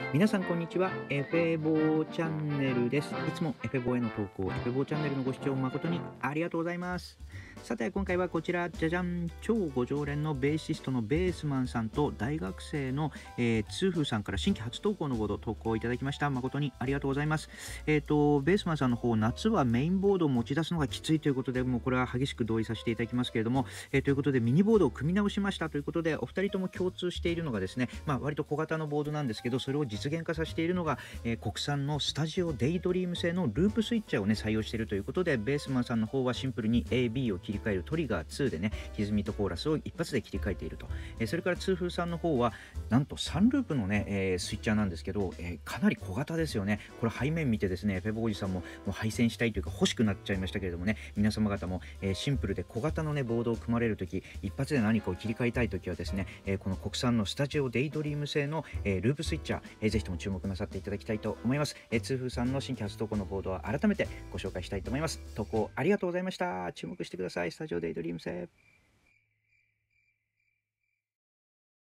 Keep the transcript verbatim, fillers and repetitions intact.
皆さんこんにちは。エフェボーチャンネルです。いつもエフェボーへの投稿、エフェボーチャンネルのご視聴誠にありがとうございます。さて今回はこちら、じゃじゃん、超ご常連のベーシストのベースマンさんと大学生の、えー、ツーフーさんから新規初投稿のボード投稿いただきました。誠にありがとうございます。えっ、ー、とベースマンさんの方、夏はメインボードを持ち出すのがきついということで、もうこれは激しく同意させていただきますけれども、えー、ということでミニボードを組み直しましたということで、お二人とも共通しているのがですね、まあ割と小型のボードなんですけど、それを実現化させているのが、えー、国産のスタジオデイドリーム製のループスイッチャーをね採用しているということで、ベースマンさんの方はシンプルに エービー を切り替えるトリガーツーでね、歪みとコーラスを一発で切り替えていると、えー、それからツーフーさんの方はなんとさんループのね、えー、スイッチャーなんですけど、えー、かなり小型ですよね。これ背面見てですね、フェボおじさんももう配線したいというか欲しくなっちゃいましたけれどもね、皆様方も、えー、シンプルで小型のねボードを組まれるとき、一発で何かを切り替えたいときはですね、えー、この国産のスタジオデイドリーム製の、えー、ループスイッチャー、えー、ぜひとも注目なさっていただきたいと思います。えー、ツーフーさんの新規初投稿のボードは改めてご紹介したいと思います。投稿ありがとうございました。注目してください。スタジオデイドリーム製。